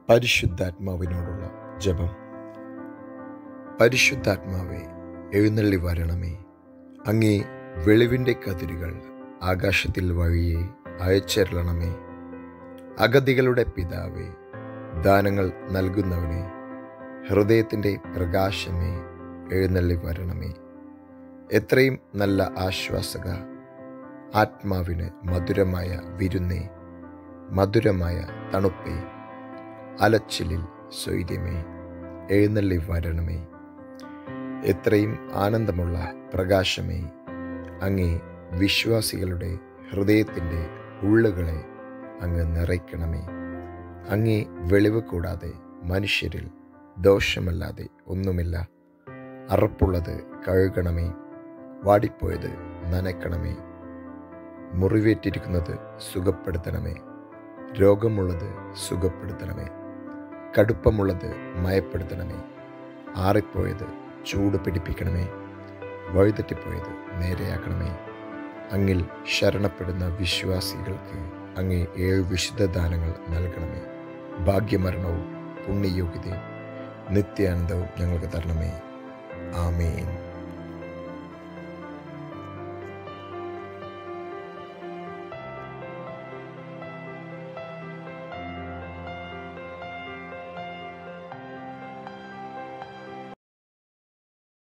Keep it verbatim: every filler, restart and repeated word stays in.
പരിശുദ്ധാത്മാവിനോടുള്ള ജപം. പരിശുദ്ധാത്മാവേ, എഴുന്നള്ളി വരണമേ. അങ്ങേ വെളിവിൻ്റെ കതിരുകൾ ആകാശത്തിൽ വഴിയെ അയച്ചരുളണമേ. അഗതികളുടെ പിതാവേ, ദാനങ്ങൾ നൽകുന്നവനെ, ഹൃദയത്തിൻ്റെ പ്രകാശമേ, എഴുന്നള്ളി വരണമേ. എത്രയും നല്ല ആശ്വാസക, ആത്മാവിന് മധുരമായ വിരുന്നേ, മധുരമായ തണുപ്പേ, അലച്ചിലിൽ സ്വൈര്യമേ, എഴുന്നള്ളി വരണമേ. എത്രയും ആനന്ദമുള്ള പ്രകാശമേ, അങ്ങേ വിശ്വാസികളുടെ ഹൃദയത്തിൻ്റെ ഉള്ളുകളെ അങ്ങ് നിറയ്ക്കണമേ. അങ്ങേ വെളിവ് കൂടാതെ മനുഷ്യരിൽ ദോഷമല്ലാതെ ഒന്നുമില്ല. അറപ്പുള്ളത് കഴുകണമേ, വാടിപ്പോയത് നനയ്ക്കണമേ, മുറിവേറ്റിരിക്കുന്നത് സുഖപ്പെടുത്തണമേ, രോഗമുള്ളത് സുഖപ്പെടുത്തണമേ, കടുപ്പമുള്ളത് മയപ്പെടുത്തണമേ, ആറിപ്പോയത് ചൂട് പിടിപ്പിക്കണമേ, വഴിതെറ്റിപ്പോയത് നേരെയാക്കണമേ. അങ്ങിൽ ശരണപ്പെടുന്ന വിശ്വാസികൾക്ക് അങ്ങേ ഏഴ് വിശുദ്ധ ദാനങ്ങൾ നൽകണമേ. ഭാഗ്യമരണവും പുണ്യയോഗ്യതയും നിത്യാനന്ദവും ഞങ്ങൾക്ക് തരണമേ. ആമേൻ.